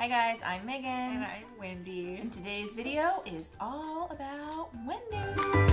Hi guys, I'm Megan. And I'm Wendy. And today's video is all about Wendy.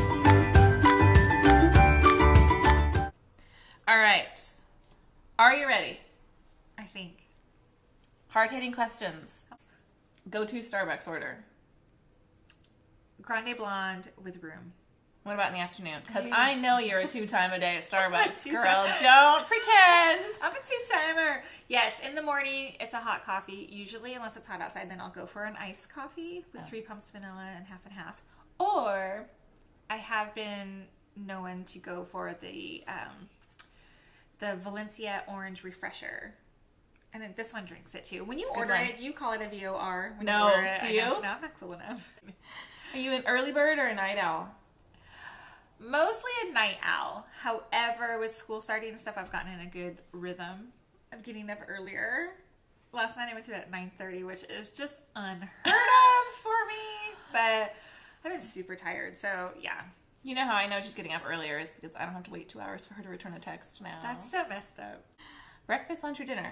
Alright, are you ready? I think. Hard-hitting questions. Go-to Starbucks order. Grande blonde with room. What about in the afternoon? Because I know you're a two-time a day at Starbucks, Two-time. girl. Don't pretend. I'm a two-timer. Yes, in the morning, it's a hot coffee. Usually, unless it's hot outside, then I'll go for an iced coffee with 3 pumps vanilla and half. Or, I have been known to go for the Valencia Orange Refresher. And then this one drinks it too. When you order it, you call it a VOR. When No, you order it. do you? No, I'm not cool enough. Are you an early bird or a night owl? Mostly a night owl. However, with school starting and stuff, I've gotten in a good rhythm of getting up earlier. Last night I went to bed at 9:30, which is just unheard of for me. But I've been super tired, so yeah. You know how I know she's getting up earlier is because I don't have to wait 2 hours for her to return a text now. That's so messed up. Breakfast, lunch, or dinner?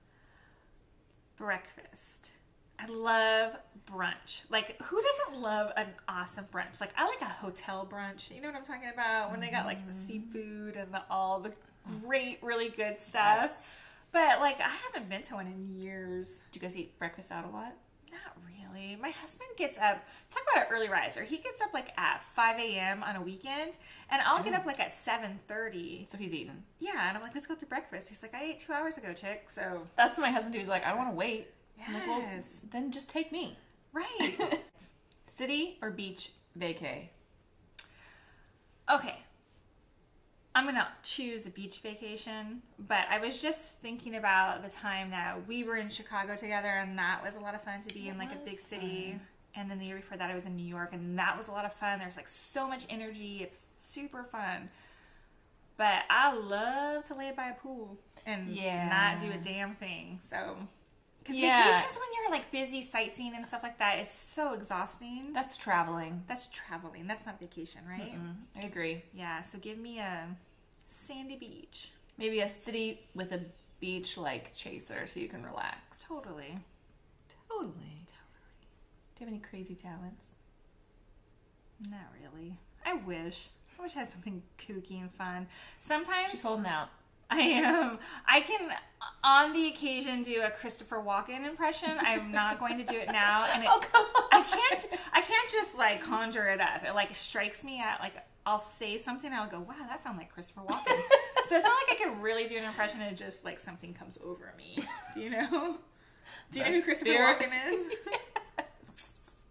Breakfast. I love brunch. Like, who doesn't love an awesome brunch? Like, I like a hotel brunch. You know what I'm talking about? When they got, like, the seafood and all the great, really good stuff. Yes. But, like, I haven't been to one in years. Do you guys eat breakfast out a lot? Not really. My husband gets up, talk about an early riser. He gets up, like, at 5 a.m. on a weekend, and I'll get up, like, at 7:30. So he's eating. Yeah, and I'm like, let's go to breakfast. He's like, I ate 2 hours ago, chick, so. That's what my husband do. He's like, I don't want to wait. Yes. I'm like, well, then just take me. Right. City or beach vacay? Okay. I'm going to choose a beach vacation, but I was just thinking about the time that we were in Chicago together, and that was a lot of fun to be in, like, a big city. And then the year before that, I was in New York, and that was a lot of fun. There's, like, so much energy. It's super fun. But I love to lay by a pool and not do a damn thing, so. Because vacations when you're, like, busy sightseeing and stuff like that is so exhausting. That's traveling. That's traveling. That's not vacation, right? I agree. Yeah, so give me a sandy beach. Maybe a city with a beach like chaser so you can relax. Totally. Do you have any crazy talents? Not really. I wish I had something kooky and fun. Sometimes She's holding out. I am. I can, on the occasion, do a Christopher Walken impression. I'm not going to do it now, and Oh, come on. I can't just like conjure it up. It like strikes me at like I'll say something, and I'll go, wow, that sounds like Christopher Walken. So it's not like I can really do an impression. It just like something comes over me. Do you know? Do you know who Christopher Walken is? Yes.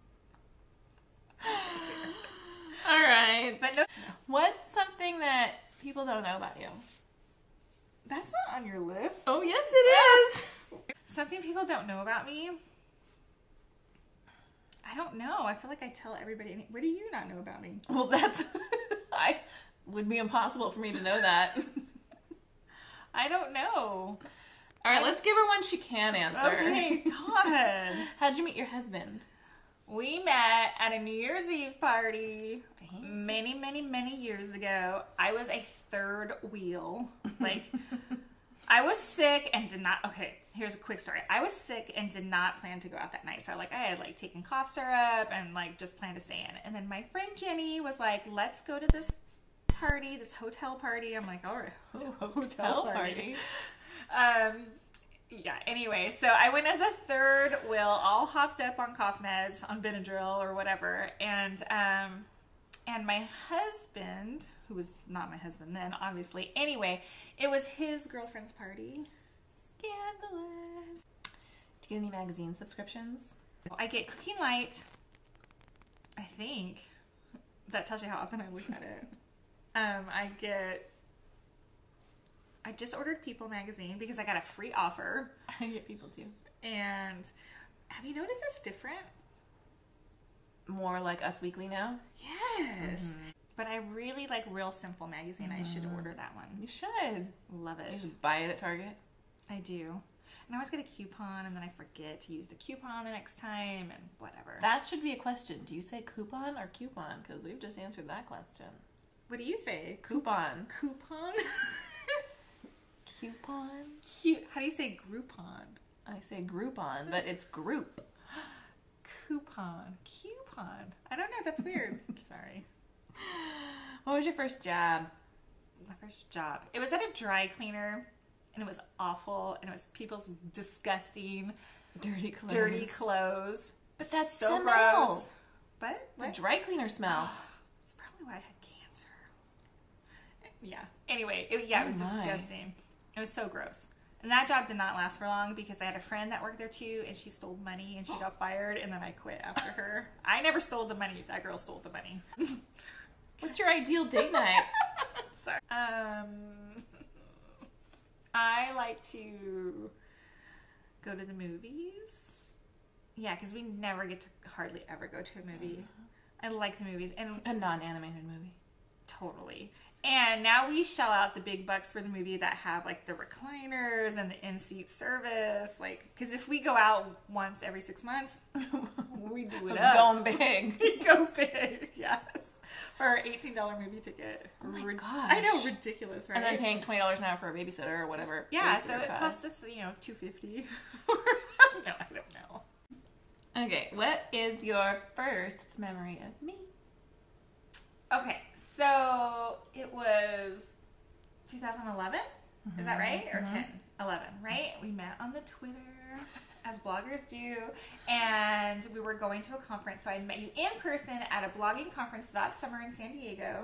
All right. But no, What's something that people don't know about you? that's not on your list. Oh, yes, it is. Something people don't know about me. I don't know. I feel like I tell everybody. What do you not know about me? Well, would be impossible for me to know that. I don't know. All right, let's give her one she can answer. Okay, God. How'd you meet your husband? We met at a New Year's Eve party Fancy. many years ago. I was a third wheel. Like, I was sick and did not, okay, here's a quick story. I was sick and did not plan to go out that night. So, like, I had, like, taken cough syrup and, like, just planned to stay in. And then my friend Jenny was like, let's go to this party, this hotel party. I'm like, all right, Hotel party. Yeah, anyway, so I went as a third wheel, all hopped up on cough meds, on Benadryl or whatever, and my husband, who was not my husband then, obviously, anyway, it was his girlfriend's party. Scandalous. Do you get any magazine subscriptions? I get Cooking Light, I think. That tells you how often I look at it. I just ordered People magazine because I got a free offer. I get People too. And have you noticed it's different? More like Us Weekly now? Yes. But I really like Real Simple magazine. I should order that one. You should. Love You it. just buy it at Target. I do. And I always get a coupon and then I forget to use the coupon the next time and whatever. That should be a question. Do you say coupon or coupon? Because we've just answered that question. What do you say? Coupon. Coupon? Coupon? Cute. How do you say Groupon? I say Groupon, but it's group. Coupon. I don't know. That's weird. Sorry. What was your first job? My first job. It was at a dry cleaner, and it was awful, and it was people's disgusting, Dirty clothes. But that's so smell. gross. But The dry cleaner smell. It's probably why I had cancer. Yeah. Anyway, it was disgusting. It was so gross. And that job did not last for long because I had a friend that worked there too, and she stole money, and she got fired, and then I quit after her. I never stole the money. That girl stole the money. What's your ideal date night? Sorry. I like to go to the movies. Yeah, because we never get to hardly ever go to a movie. I like the movies. And A non-animated movie. totally. And now we shell out the big bucks for the movie that have like the recliners and the in-seat service. Like, because if we go out once every 6 months, we do it up. Going big. We go big, yes. For our $18 movie ticket. Oh my gosh. I know, ridiculous, right? And then paying $20 an hour for a babysitter or whatever. Yeah, so babysitter it costs us, $250. No, I don't know. Okay, what is your first memory of me? Okay, so it was 2011. Is that right? Or 10? 11, right? We met on the Twitter, as bloggers do, and we were going to a conference. So I met you in person at a blogging conference that summer in San Diego.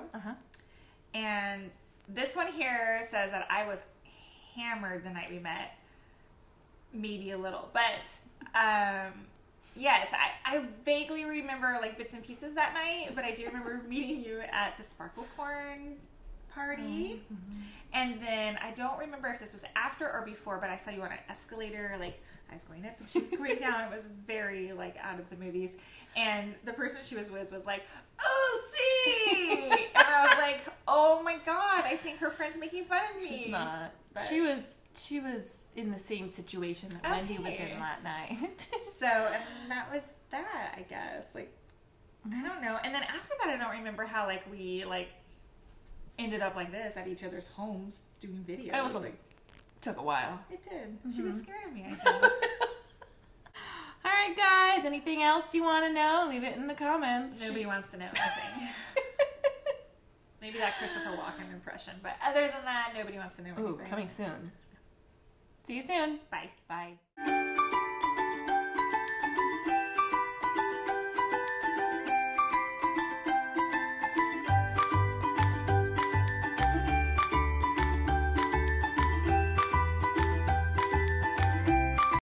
And this one here says that I was hammered the night we met. Maybe a little, but yes, I vaguely remember like bits and pieces that night, but I do remember meeting you at the Sparkle Corn party. And then I don't remember if this was after or before, but I saw you on an escalator, like I was going up and she was going down. It was very like out of the movies. And the person she was with was like, "Oh, see!" And I was like, "Oh my god, I think her friend's making fun of me." She's not. But She was in the same situation that Wendy was in that night. So, and that was that, I guess. Like, I don't know. And then after that, I don't remember how, like, we, like, ended up like this at each other's homes doing videos. It was like, took a while. It did. She was scared of me, I think. All right, guys. Anything else you want to know? Leave it in the comments. Nobody wants to know anything. Maybe that Christopher Walken impression. But other than that, nobody wants to know anything. Ooh, coming soon. See you soon. Bye. Bye.